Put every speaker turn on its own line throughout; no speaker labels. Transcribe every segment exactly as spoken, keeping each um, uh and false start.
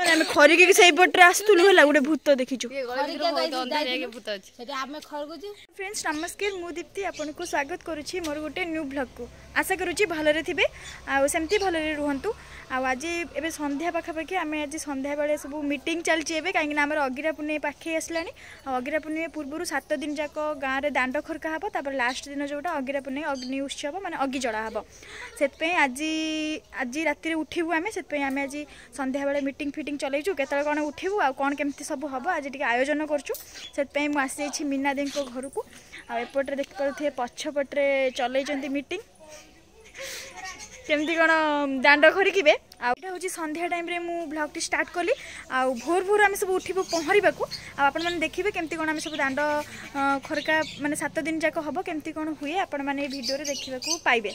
आम खरिक से पटे आसलु है गोटे भूत देखीचु फ्रेंड्स नमस्कार मु दीप्ति आपन को स्वागत करुच्ची मोर गोटे न्यू ब्लॉग को आशा करुच्ची भलरे थे आमती भलरे रुहतु आज ए संध्या पाखापाखि आम आज संध्या बेले सब मीटिंग चलती कहीं अगिरा पुणे पाखे आसला अगिरा पुणे पूर्व सात दिन जाक गाँव में दांड खरका हम तापर लास्ट दिन जोटा अगिरा पुणे अग्नि उत्सव माने अग्नि जड़ा हम से आज आज राति उठू आम से आम आज संध्या बेले मीटिंग फिटिंग चलैचु केतल कौन उठू आ कौन केमती सब हम आज टे आयोजन करें मुझे मीना दी घर को आपटे देखिपे पछपटे चलते मीटिंग केमती कौन दांड खरिके आटा हूँ संध्या टाइम रे मु ब्लॉग टी स्टार्ट कली आ भोर भोर आम सब उठू पहरवा आपण मैंने देखिए केमती कौन आम सब दांड खरका माने सात दिन जाक हम केमती कौन हुए आपण मैंने भिडियो देखा पाइबे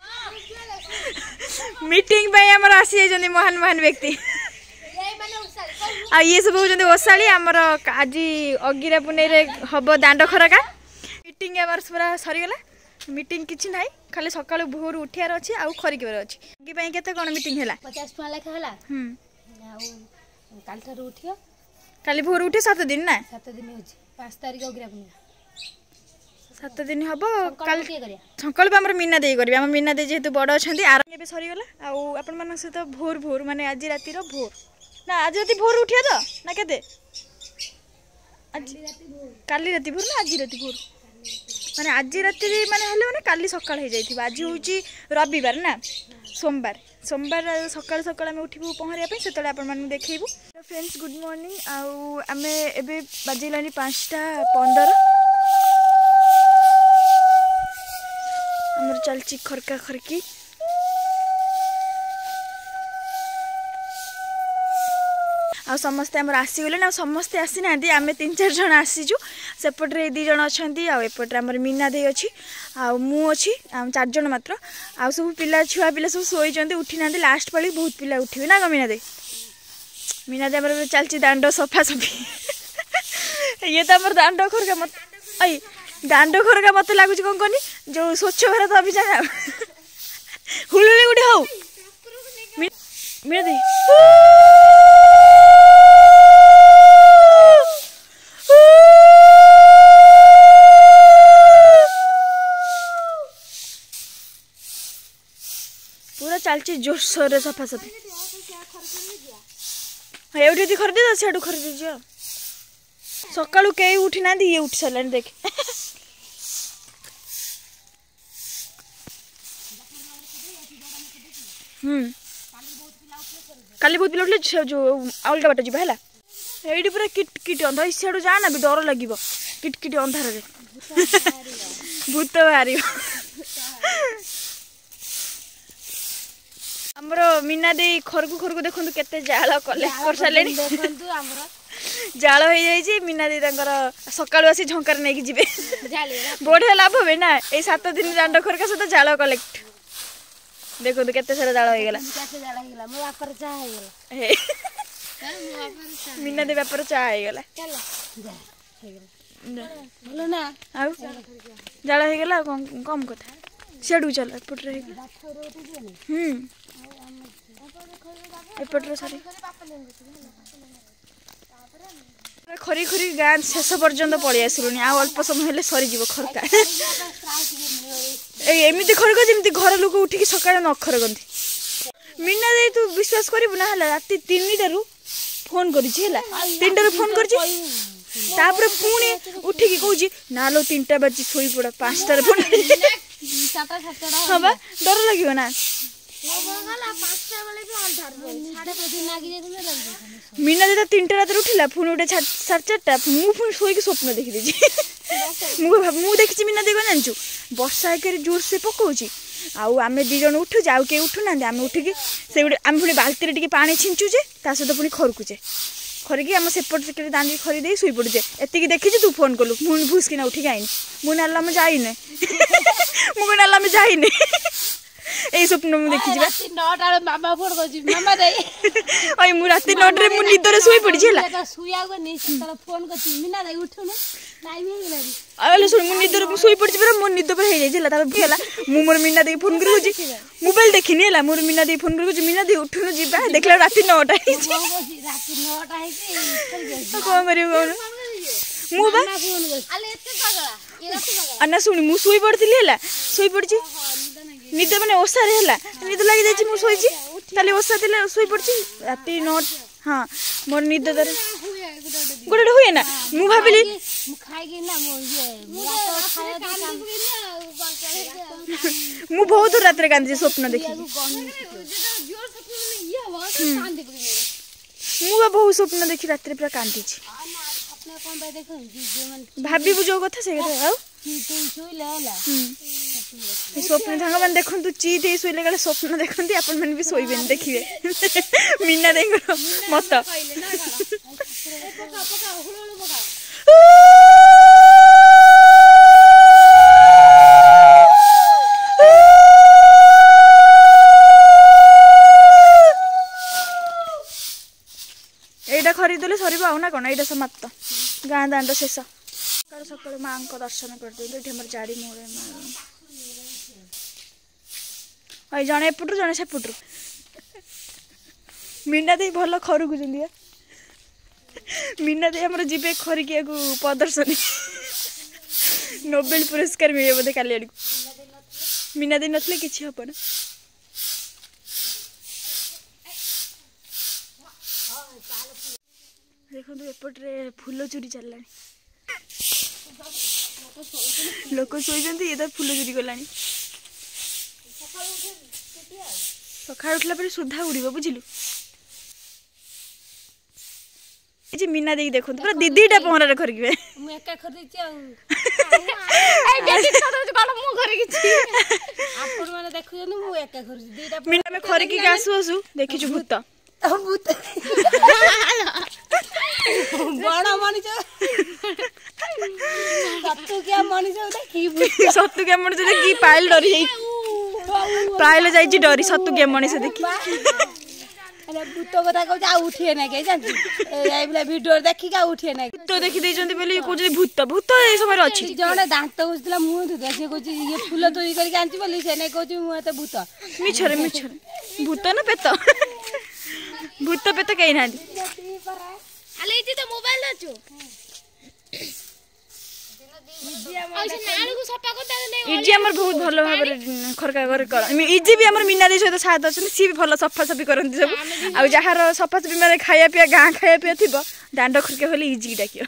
मीटिंग आमर आसी जाइए महान महान व्यक्ति आ ये सब होती ओसाली आमर आज अगिरा पुणे हम दांड खरका मीटिंग आमर पूरा सरीगला मीटिंग किसी ना खाली सकाल भोर उठार अच्छे आउ खरिकबार अच्छे आगे केते कौन मीटिंग है
पचास टका लेखा है काल ठार उठियो
काली भोर उठे सात दिन ना
सात दिन हो पाँच तारीख अगिरा पुणे
सात दिन हम काल संकल्प आम मीना दे करेंगे आम मीना दे जेहेतु बड़ अच्छा आरंभ सरीगला आपण सहित भोर भोर माने आज रातिर भोर ना आज राति भोर उठिया तो ना केते काली राति भोर ना आज राति भोर माने आज राति माने हेले माने काली सकाळ हो जाइथिबा आज होची रविवार ना सोमवार सोमवार सकाळ सकाळ आम उठिबू पहरिया से आपण मानू देखैबू फ्रेंड्स गुड मॉर्निंग आउ आमे एबे बाजिलानी पाँचटा पंद्रह हमर चलची खरका खरकी आ समस्ते आमर आसीगले ना समस्ते आसी ना आम तीन चार जन आसीचु सेपटे दी जन अच्छा आउपटे आमर मीना दे अच्छी आउ अच्छी आम चार जन मात्र आ सब पिला छुआ पिला सब शोचे उठी ना लास्ट पाली बहुत पिला उठे ना ग मीना दे मीना दे आमर चलती दांड सफा सफी ये तो आमर दांड खरका मत आई दांड खरका मत लगुच कौन कहनी जो स्वच्छ भारत अभियान हुलुली गुटे हौ मीना दे पूरा चलती जोरसोर सफा सफी ये खरीदे तो सीढ़ू खरीदे सका कई उठी ना ये उठी सारे देख हम्म काली बहुत पिला उठले जो अलग बाट जी है ये पूरा किट किट अंधार सीढ़ू जाना भी डर लगे किट किट अंधार भूत बाहर आमर मीना दे खरकू खरकू देखो केते जाल कलेक्ट कर सारे जाल हो जाए मीना दे सका आसी झंकार नहीं जी बढ़िया लाभ हे ना ये सात दिन दांड खरका सहित जाल कलेक्ट देखो केते सारा जाल हो गला मीना दे व्यापार चाह हो गला जाल हो गला कम कथा सीढ़ू चल एपटे हम्म एपटे सारी खरी खरी गाँ शेष पर्यंत पलि आसलुनि आ अल्प समय सरीज खरका एमती खरक जमी घर लोक उठिक सका न खरकती मीना दे तू विश्वास करू ना रात तीन टारू फोन कर तीन टारू फोन कर पुणी उठिकी कौची ना लो तीन टा बाजी शोई पड़ पाँचटार फोन हाँ बा डर लगे ना मीना दे तीन टा रात उठिला पुणी उठे साढ़े चार्टा मुझे शोक स्वप्न देखी मुझे देखी मीना दे जानचु वर्षा एक जोर से पकाऊँगी आम दी जन उठू आउ कई उठू ना आम उठिकी से आम पुणी बाल्टी टे पा छिंचुचे सहित पुणी खरकुचे खरिकी आम सेपटे दांडी खरी दे शुई पड़ुचे एति देखी तू फोन कलु मुझे भूसकिना उठिक आईनी मुझे नाला जाइने मुझे नाला जाइने ए स्वप्न मु देखि जिबा
राति नौटा रे मामा फोन करछि मामा दे
ओइ मु राति नौटा रे मु निद रे सोई पड़ी छला
बेटा सुया को नै तला फोन करछि मिना दे उठु न टाइम हे गेलारी
आले सुन मु निद रे सोई पड़ी पर मो निद पर हे जाई छला तापर भेला मु मोर मीना दे फोन करू छी मोबाइल देखिनी हला मोर मीना दे फोन करू छी मीना दे उठुनु जिबा देखला राति नौटा हे
राति नौटा हे कि
को करियो कोन मु बा
आले एते पागला ए राति पागला
अन्ना सुनी मु सोई पड़थिली हला सोई पड़ी छी निद माने ओसा रे हला निद लागि जाई छी मु सोई छी ताले ओसा दिले सोई पड़ी छी राति नौ हां मोर निद दर गोडे हुए ना मु भाबिली
मु खाइ गे ना मु ये रात खाया दे काम
मु बहुत रात रे कांदी स्वप्न देखि
जोर से ये हवा शांत दे
मु बा बहुत स्वप्न देखि रात रे पूरा कांदी छी
अपने कोन बे देखो जे मन
भाबी बुझो कथा से कथा आउ
तू सोई लेला
ए स्वप्न थांग मन देखन तू चीट ए सोइले गले स्वप्न देखंती अपन मन भी सोइबेन देखिबे मीना देंगरो मत
पका पका हुळुळु पका
एटा खरीदले सरीबो आउ ना कोन एटा समाप्त गां दांड शेष सकाळ सकाळ मां को दर्शन कर दे एठी हमर जाडी मोरे ओइ जणे पुटु जणे से पुटु मीना दे भलो खरु गुजलिया मीना दे हमर जीबे खरिकिया को प्रदर्शनी नोबेल पुरस्कार मिले बदे काली आडी मीना दे नथले किछि हपन देखो तो एपटे फूल चोरी चललानी लोक सोई ये तो फूल चोरी गलानी सकाळ उठला पर सुधा उड़ीबो बुझिलु ए जे मीना देई देखो पूरा दीदीटा पहरा रे खरकिबे
मु एका खरदिछि आ ए बेटी खरदछ कोन मु खरकी छी आपण माने देखु जनु मु एका खरदि दीटा
मीना में खरकी के आसु आसु देखिछु भूत
भूत बड़ा मनिछ सत्तु क्या मनिछ देखि भूत
सत्तु क्या मनिछ देखि पाइल डरी जाई पाइल जाई छी डरी सत्तु क्या मनिछ देखि
अरे भूत कथा कहू आ उठिए ना के जानती ए बला वीडियो देखि का उठिए ना
तो देखि दे जंती बेली को जे भूत भूत ए समय अछि
जणे दांत उजला मुंह धुदा से कहू ये फूल तोरी करके आंची बोली से नै कहू मु त भूत
मिछरे मिछरे भूत ना पेत भूत पेत कहि ना
आले इति त मोबाइल नछु ऐसे नाळु को सफा करता नै
इजी हमर बहुत भलो भाबरे खरका कर कर इजी भी हमर मीना दे सहित साथ अछन सी भी भलो सफा सफी करंती सब आ जहार सफा सफी माने खाया पिया गां खाया पिया थिबो दांड खरके होले इजी डाकियो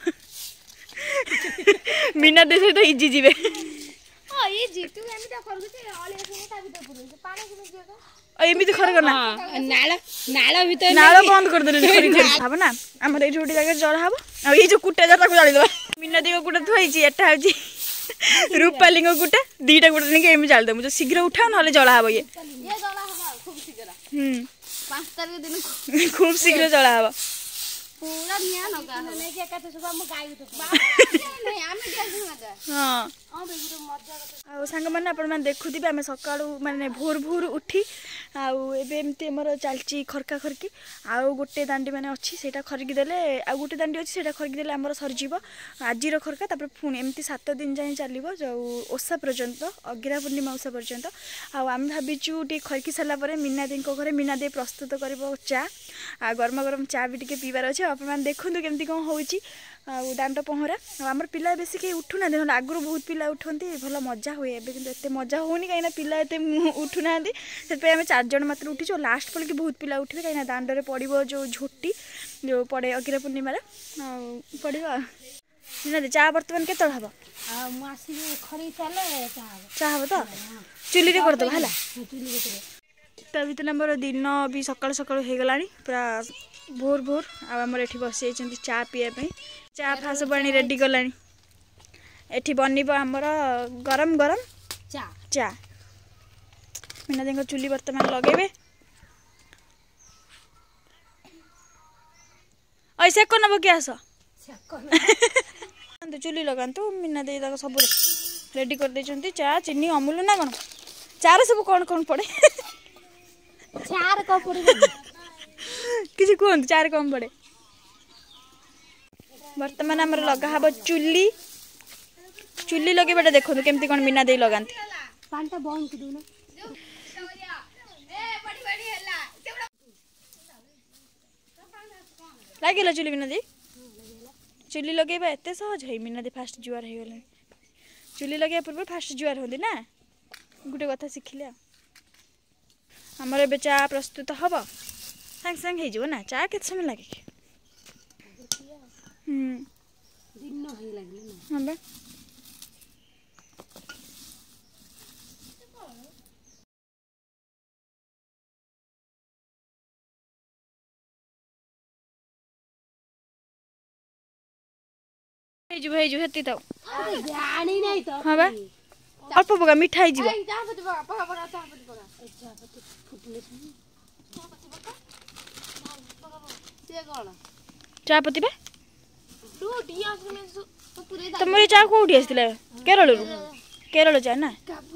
मीना दे सहित इजी जीवे
हां इजी तू एमिता खरगु छे आले से ता भीतर पुरो पानी किने दियो
एमिति खरक ना
नाळ नाळ भीतर
नाळ बंद कर देले खरी खरी हाब ना हमर ए छोटी जगह जड़ हाब आ ए जो कुटा जटा को जाली दबा मीना देको कुटा थोइची एटा हजी रूपालिंग कुटा दीटा कुटा ने के एमि जाल दे मुझे शीघ्र उठाओ नले जड़ा हाब ये
ये जड़ा हाब खूब शीघ्र
हम
पाँच तारिख दिन खूब
शीघ्र जड़ा हाब
पूरा निया नगा नै के कते सुबह म गाई तो नै आमे जल्दी मजा
हां
आ बेगुरो मजा
आ संग माने अपन माने देखुथिबे आमे सकाळू माने भोर भोर उठी आ एबे एमती हमर चालची खरका खरकी आ गोटे दांडी माने अछि सेटा खरकी देले आ गोटे दांडी अछि सेटा खरकी देले हमर सर जीव आजिर खरका तापर पुणी एमती सात दिन जाय चलिबो जो ओसा पर्यंत अगिरा पूर्णिमा ओसा पर्यंत आ आम भाबिचु टी खरकी सला परे मीना देन को घरे मीना दे प्रस्तुत करबो चा आ गरम गरम चा भी टिके पीबार अछि अपन मान देखुंतु केमती कोन होउची आ दांड पहरा हमर पिला बेसी के उठुना देन आगुरु बहुत पिला उठंती भलो मजा होए एबे किंतु एते मजा होनी काइना पिला एते उठुना दी से पे हम चार जन मात्र उठी जो लास्ट पल के बहुत पिला उठिबे काइना दांड रे पड़िबो जो झोटी जो पड़े अगिरा पूर्णिमा रे पड़िबो निना दे चा वर्तमान के तळ हबो
आ मासी खरी चाले चा
चा हबो तो चुली रे कर दो हला
चुली रे
ता भीतर हमर दिन भी सकाळ सकाळ हे गलानी पूरा भोर भोर आ हमर एठी बसै छथि चा पिया पे चा फास पानी रेडी गलानी एठी बनिबो हमर गरम गरम
चा
चा मीना देंग चुली वर्तमान लगेबे ऐसे को नबो के आसो चुली लगांतु मीना दे सब रेडी कर दे चा चीनी अमूल ना कौन चार सब कौन कौन पड़े
चार कप पड़े
किसी कहतु चार कम पड़े बर्तमान आमर लगा हब चुली चुली लगे बेटा देखो केमती कौन मीना दे लगाती
पानी बंद कर दूना
लगे चुली मीना दी चुली लगे एत सहज है मीना दी फास्ट जुआर हो गले चुली लगे पूर्व फास्ट जुआर होती ना गोटे कथा शिखिले आमर ए चा प्रस्तुत हम सांग सांग हो ना चा के समय लगे हाँ बा हेजु हेजु हेती तो
जानी नहीं तो
हां बा अल्प पका मिठा हे जीवा चापती बा तुम ये चा कोठी आसतिला केरल रु केरल चा ना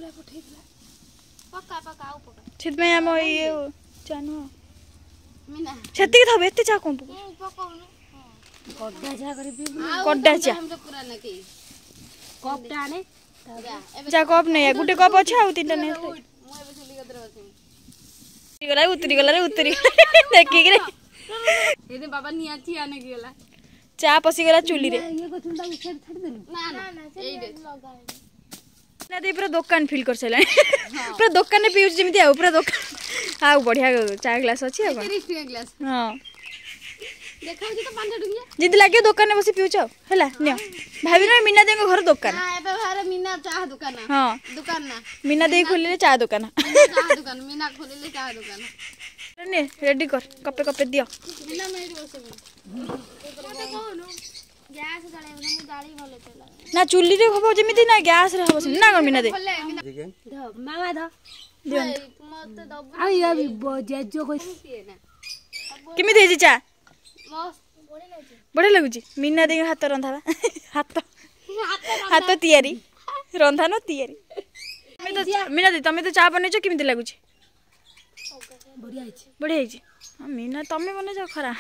छित में हम ये चा न छत्ती के थबे एते चा कोन
कोड्डा जा कर पी
कोड्डा चा
हम तो पूरा न के कप टाने
चा कप नहीं गुटे कप अच्छा आ तीनटा नहीं
मु एबे चली गदर बसे
गला उतरी गला रे उतरी देखि रे
एने बाबा निया ची आने गेला
चा पसी गला चुली रे
ये को तुंदा उछर छाड़ देलु ना ना एई रे
ना दे पूरा दुकान फील कर सला पूरा दुकान ने पिउछ जेमिति आ पूरा दुकान आ बढ़िया चा ग्लास अछि आ
तीस टका ग्लास
हां
देखा जी तो पाँच टकिया
जिद लागे दुकान में बसी पिउछ हैला नियो भाभी ना मीना देंगे घर दुकान
हां एबे घर मीना चाह दुकान
हां
दुकान ना
मीना दे खोलिले चा दुकान
चाह दुकान मीना खोलिले चाह दुकान
ने रेडी कर कपे कपे दियो
मीना मेरी बसे मते कहनु गैस जळे मु गाड़ी भले चला
ना चुल्ली रे हबो जेमिति ना गैस रे हबो ना कर मीना दे
ध मामा ध
दियो
मते दब आ या भी बजेजो को
किमि देजी चा
मस्त
बढ़िया लगुची मीना दे हाथ रंधा हाथ हाथ तैयारी रंधा न तैयारी मीना दे तमे तो चा बनेछ किमिति लगुची
बढ़िया है
बढ़िया है हां मीना तमे बने जा खरा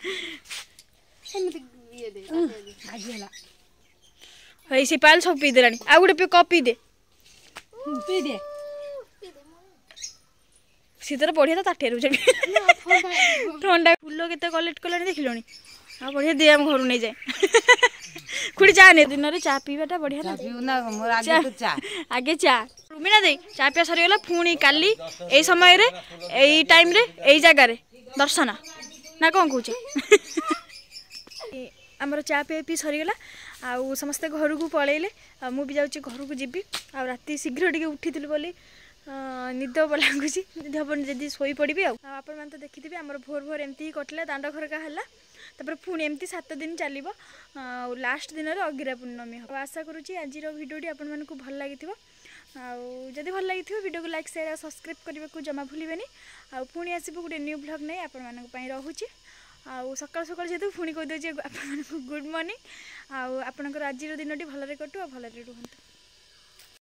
एमते ये दे आगेला
हई सिपाल सब पी देलानी आ गुटे पे कॉपी दे
पी दे
सीधर बढ़िया तो ताठे रुचे ठंडा फूल केते कलेक्ट कलानी देखिलोनी आ बढ़िया दे हम घर नहीं जाए खुड़ी चा ने दिन रे चा पीबाटा बढ़िया ना
पीउ ना मोर आगे तो चा
आगे चा मीना दे चा पिया सरी गला पुणी काली एई समय रे एई टाइम रे एई जगह रे दर्शन ना कोन कहूछ हमर चा पिया पी सरी गला आ समस्त घर को पळेले मु भी जाउची घर को जीबी आ राती शीघ्र टिके उठिथिल बोली निद लगुच अपन जदि शोई पड़ी आपण मैंने तो देखिथे आम भोर भोर एमती कटला दांड खरका है तापर पुणी एमती सात दिन चलो लास्ट दिन अगिरा पूर्णमी हम आशा करुँची आज भिडियोटी आपण मानक भल लगी जदि भल लगी वीडियो को लाइक शेयर और सब्सक्राइब करने को जमा भूलें आ पुणी आसबू गोटे न्यू ब्लॉग नहीं आपण रोचे आउ सकाल सकाल जेहतु पुणी कहीदे गुड मॉर्निंग आपणकर आज दिन भलरे कटू आ भलरे रुहतु।